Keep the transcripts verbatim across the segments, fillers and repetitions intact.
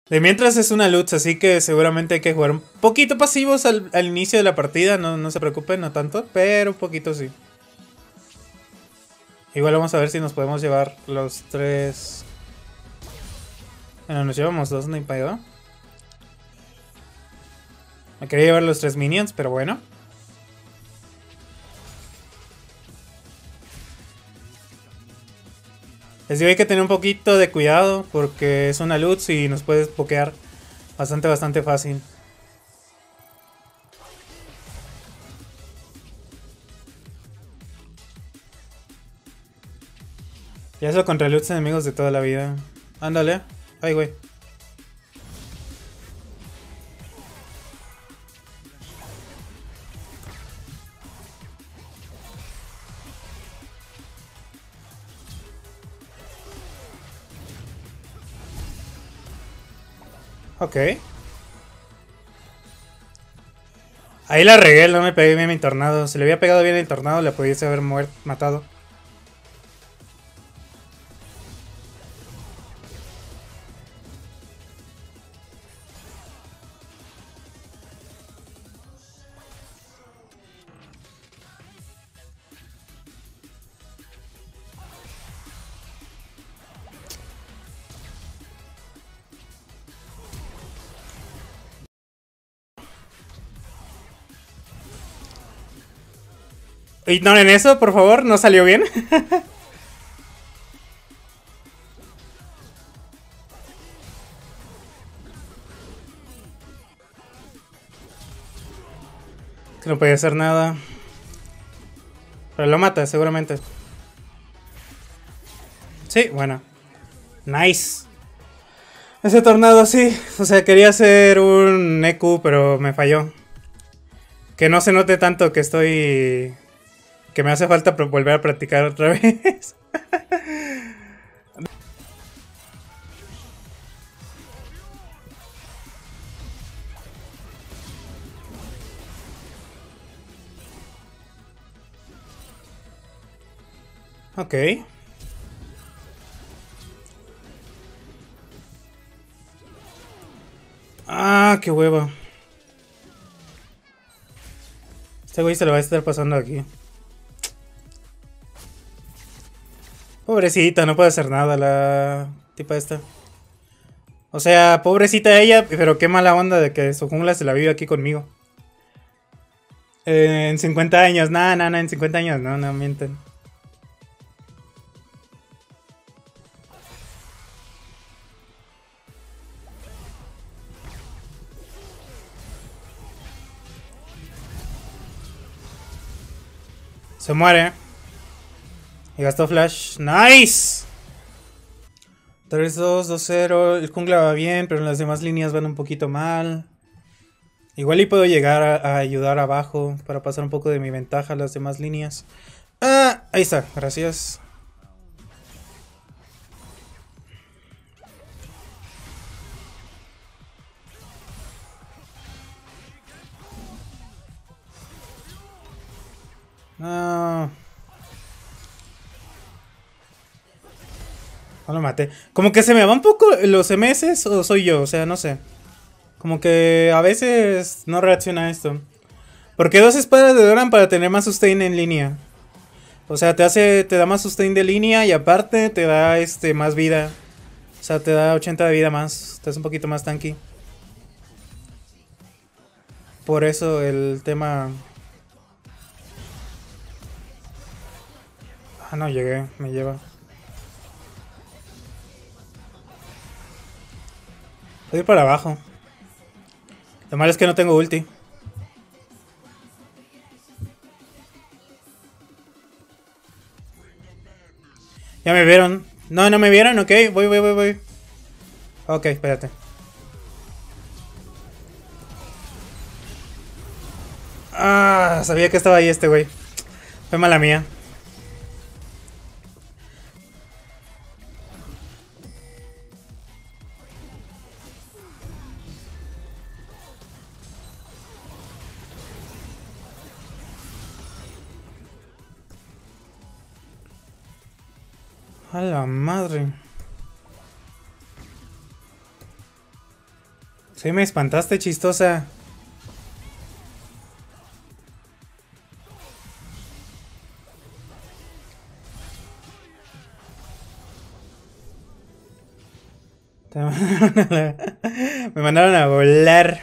De mientras es una Lutz, así que seguramente hay que jugar un poquito pasivos al, al inicio de la partida. No, no se preocupen, no tanto, pero un poquito sí. Igual vamos a ver si nos podemos llevar los tres. Bueno, nos llevamos dos, no hay pedo. Me quería llevar los tres minions, pero bueno. Les digo, hay que tener un poquito de cuidado porque es una Lutz y nos puedes pokear bastante, bastante fácil. Ya eso contra Lutz enemigos de toda la vida. Ándale. Ay, güey. Ok. Ahí la regué, no me pegué bien mi tornado. Si le había pegado bien el tornado, le pudiese haber muerto, matado. Ignoren eso, por favor, no salió bien. Que no podía hacer nada. Pero lo mata, seguramente. Sí, bueno. Nice. Ese tornado sí. O sea, quería hacer un E Q, pero me falló. Que no se note tanto que estoy... Que me hace falta volver a practicar otra vez. Ok. Ah, qué huevo. Este güey se lo va a estar pasando aquí. Pobrecita, no puede hacer nada la tipa esta. O sea, pobrecita ella, pero qué mala onda de que su jungla se la vive aquí conmigo. Eh, en cincuenta años, nada, nada, nah, en cincuenta años, no, no mienten. Se muere. Y gastó flash. ¡Nice! tres dos, dos cero. El jungla va bien, pero las demás líneas van un poquito mal. Igual y puedo llegar a, a ayudar abajo para pasar un poco de mi ventaja a las demás líneas. Ah, ahí está, gracias. No. No lo maté. Como que se me va un poco los M S o soy yo, o sea, no sé. Como que a veces no reacciona a esto. Porque dos espadas de Doran para tener más sustain en línea. O sea, te hace, te da más sustain de línea y aparte te da este más vida. O sea, te da ochenta de vida más. Te hace un poquito más tanky. Por eso el tema... Ah, no llegué, me lleva. Voy a ir para abajo. Lo malo es que no tengo ulti. Ya me vieron. No, no me vieron, ok. Voy, voy, voy, voy. Ok, espérate. Ah, sabía que estaba ahí este güey. Fue mala mía. A la madre. Sí, me espantaste, chistosa. Me mandaron a volar.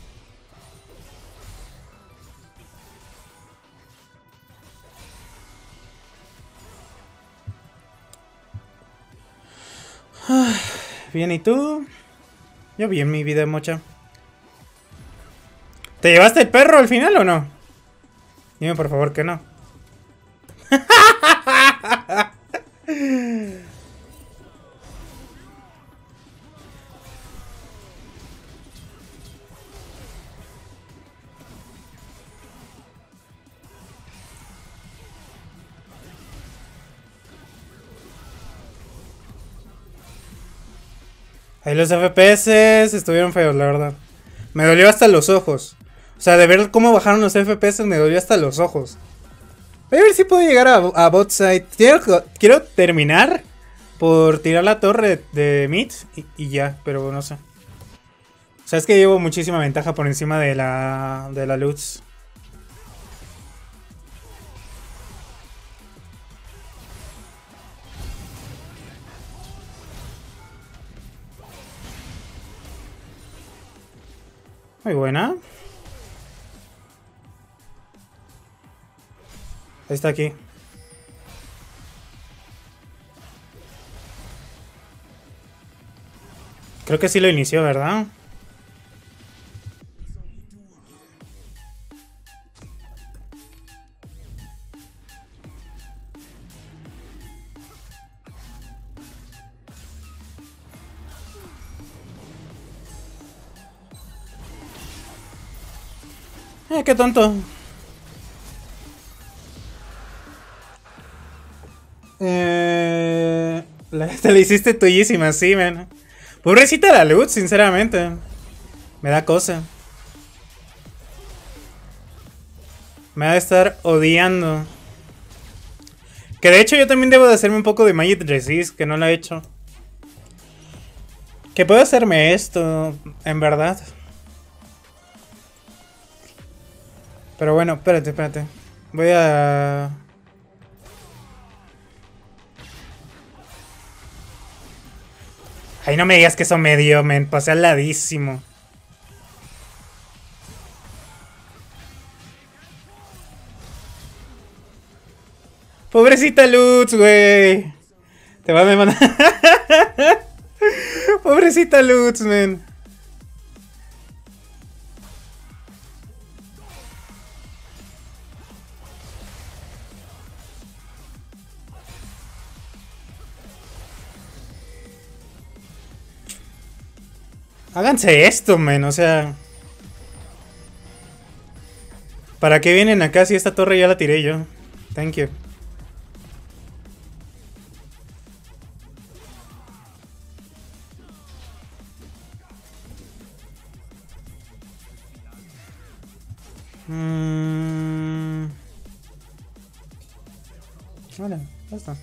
Bien, ¿y tú? Yo bien mi vida, mocha. ¿Te llevaste el perro al final o no? Dime por favor que no. Ahí los F P S estuvieron feos, la verdad. Me dolió hasta los ojos. O sea, de ver cómo bajaron los F P S me dolió hasta los ojos. Voy a ver si puedo llegar a, a bot side. Quiero, quiero terminar por tirar la torre de mid y, y ya, pero no sé. O sea, es que llevo muchísima ventaja por encima de la, de la Lutz. Muy buena. Ahí está aquí. Creo que sí lo inició, ¿verdad? Eh, qué tonto. Eh, la, te la hiciste tuyísima, sí, man. Pobrecita la Lutz, sinceramente. Me da cosa. Me va a estar odiando. Que de hecho yo también debo de hacerme un poco de Magic Resist, que no lo he hecho. Que puedo hacerme esto, en verdad. Pero bueno, espérate, espérate. Voy a... Ay, no me digas que eso me dio, men. Pasé al ladísimo. Pobrecita Lutz, güey. Te va a mandar. Pobrecita Lutz, men. Háganse esto, men, o sea... ¿Para qué vienen acá si esta torre ya la tiré yo? Thank you. Mm... Vale, ya está.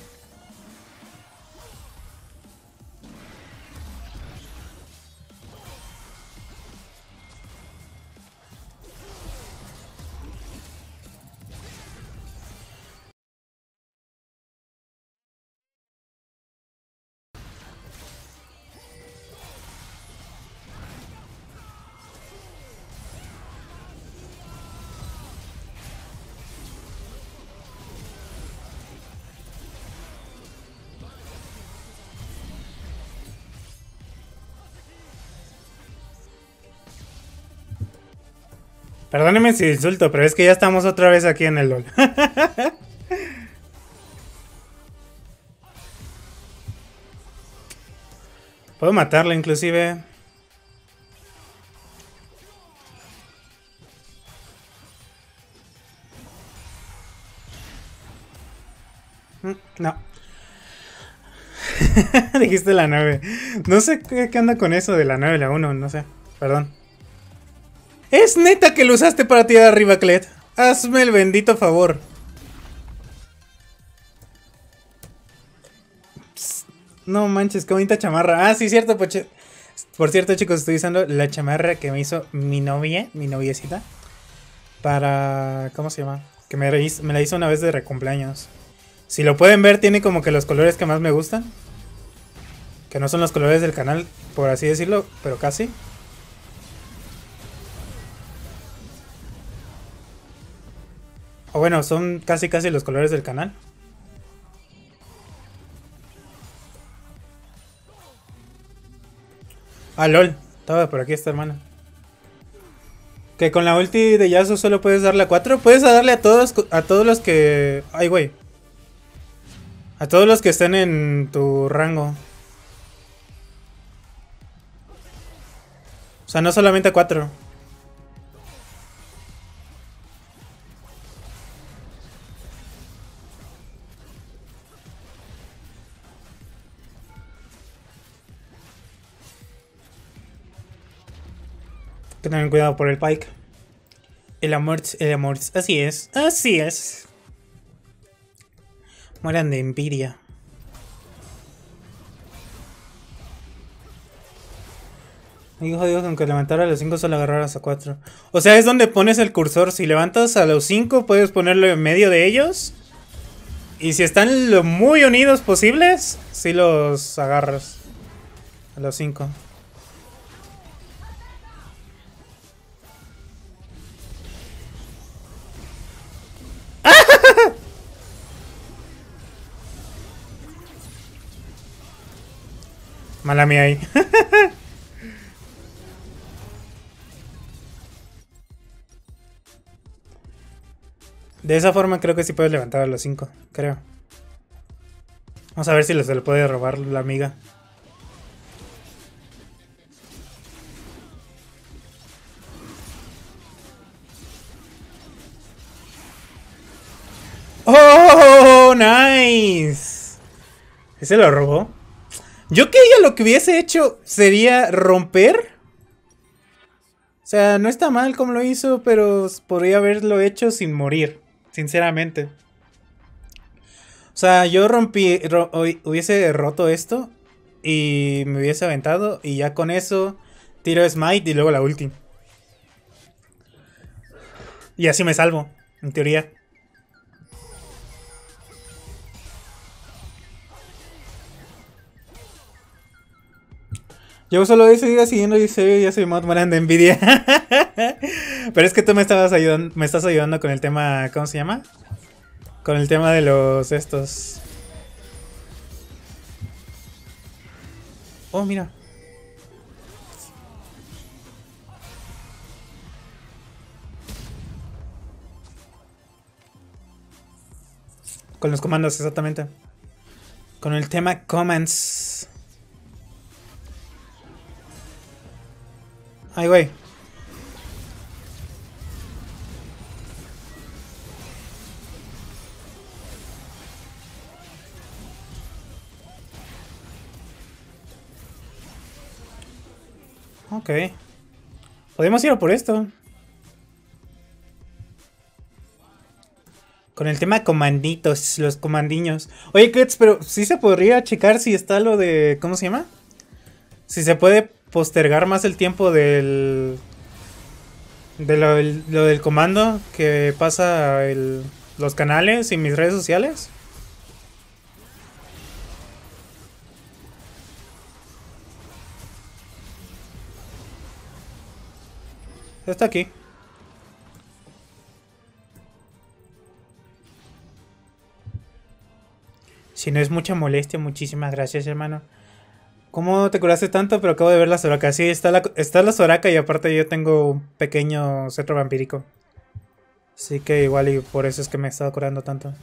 Perdóneme si insulto, pero es que ya estamos otra vez aquí en el LOL. Puedo matarlo inclusive. No. Dijiste la nueve. No sé qué, qué anda con eso de la nueve y la uno, no sé. Perdón. Es neta que lo usaste para tirar arriba, Clet. Hazme el bendito favor. Psst, no manches, qué bonita chamarra. Ah, sí, cierto, Poche. Por cierto, chicos, estoy usando la chamarra que me hizo mi novia, mi noviecita. Para... ¿Cómo se llama? Que me, me la hizo una vez de cumpleaños. Si lo pueden ver, tiene como que los colores que más me gustan. Que no son los colores del canal, por así decirlo, pero casi. O bueno, son casi casi los colores del canal. Ah, lol. Estaba por aquí esta hermana. Que con la ulti de Yasuo solo puedes darle a cuatro. Puedes darle a todos, a todos los que... Ay, güey. A todos los que estén en tu rango. O sea, no solamente a cuatro. Que tengan cuidado por el Pyke. El amor, el amor. Así es, así es. Mueran de envidia. Hijo Dios, aunque levantara a los cinco solo agarraras a cuatro. O sea, es donde pones el cursor. Si levantas a los cinco, puedes ponerlo en medio de ellos. Y si están lo muy unidos posibles, sí los agarras. A los cinco. Mala mía ahí. De esa forma creo que sí puedes levantar a los cinco, creo. Vamos a ver si se le puede robar la amiga. ¡Oh, nice! ¿Ese lo robó? Yo que ella lo que hubiese hecho sería romper. O sea, no está mal como lo hizo, pero podría haberlo hecho sin morir, sinceramente. O sea, yo rompí, ro, hubiese roto esto y me hubiese aventado y ya con eso tiro smite y luego la ulti. Y así me salvo, en teoría. Yo solo he seguido siguiendo y se ya soy mod mueran de envidia. Pero es que tú me estabas ayudando, me estás ayudando con el tema, ¿cómo se llama? Con el tema de los estos. Oh, mira. Con los comandos, exactamente. Con el tema commands. Ay, güey. Ok. Podemos ir a por esto. Con el tema comanditos, los comandiños. Oye, Kets, pero sí se podría checar si está lo de... ¿Cómo se llama? Si se puede postergar más el tiempo del... De lo, el, lo del comando que pasa el, los canales y mis redes sociales. Está aquí. Si no es mucha molestia, muchísimas gracias, hermano. ¿Cómo te curaste tanto? Pero acabo de ver la Soraka. Sí, está la, está la Soraka y aparte yo tengo un pequeño cetro vampírico. Así que igual y por eso es que me he estado curando tanto.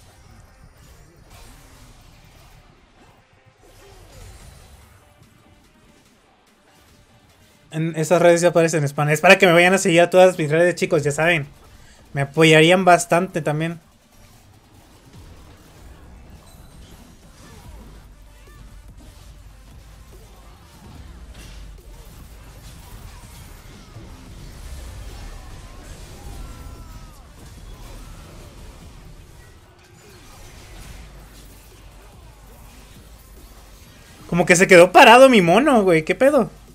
En esas redes ya aparecen spam. Es para que me vayan a seguir a todas mis redes, chicos, ya saben. Me apoyarían bastante también. Como que se quedó parado mi mono, güey. ¿Qué pedo?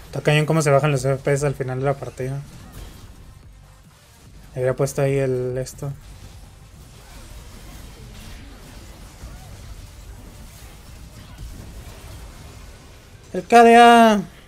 Está cañón cómo se bajan los F P S al final de la partida. Habría puesto ahí el esto. El K D A.